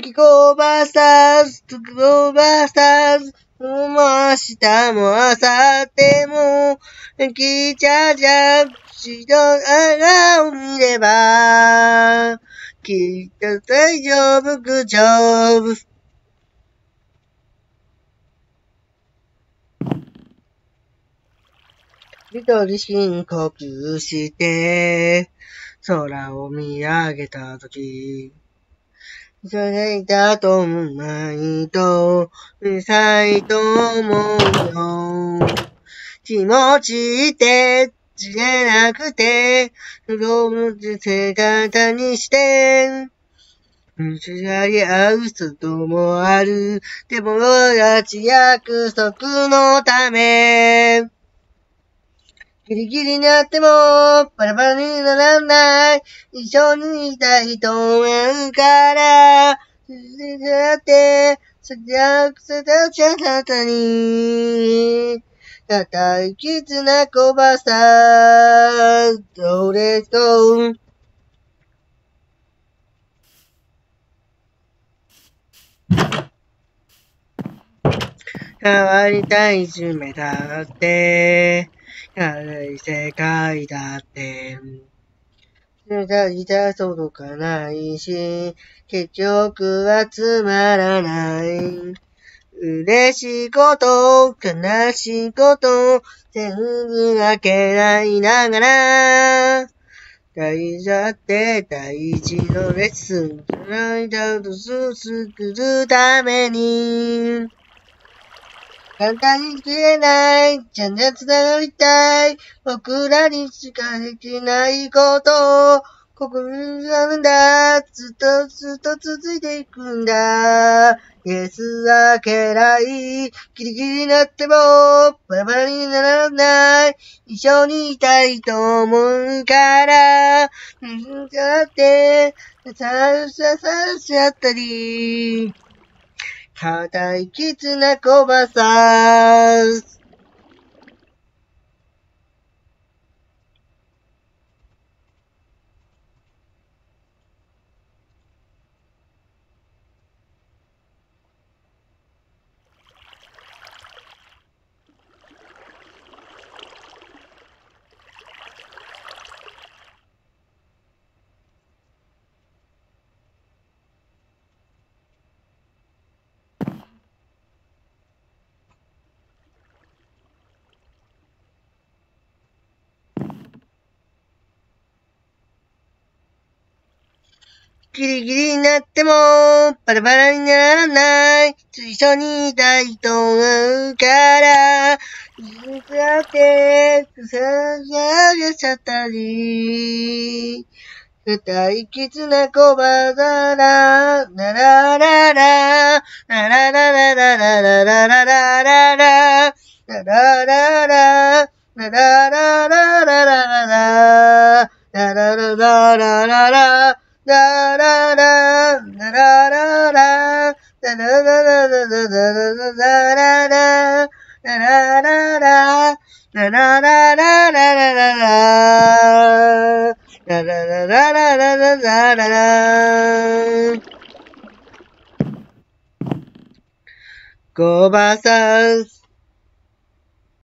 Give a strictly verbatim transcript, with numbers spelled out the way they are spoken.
きこばさず、つくこばさず、もう明日も明後日も、きちゃちゃ、しどあがを見れば、きっと大丈夫、グッジョブ。一人深呼吸して、空を見上げたとき、それだと思うまいと、うるさいと思うよ。気持ちって知れなくて、動物姿にして、ぶつかり合う人もある。でも、やち約束のため、ギリギリになっても、バラバラにならない。一緒にいたいと思うから、続けてやって、そりゃくせたちゃなたに、固い絆こばさ、それと、変わりたい夢だって、軽い世界だって、大じ届かないし、結局はつまらない。嬉しいこと、悲しいこと、全部分けないながら、大事だって大事のレッスン、間とすすくるために、簡単に切れない。ちゃんと繋がりたい。僕らにしかできないこと。心にあるんだ。ずっとずっと続いていくんだ。イエスだけない。ギリギリになっても、バラバラにならない。一緒にいたいと思うから。うんだって、さささしちゃったり。固い絆こばさす。ギリギリになっても、バラバラにならない。一緒にいたいと思うから、いつだって、くさがげちゃったり。固い絆こばさら、なららら、なららららららららららら、なららら、なららららららら、ならららららら、ならら、なららら、なららららららららら、なららら、なららららららら、ララララララララララごばさん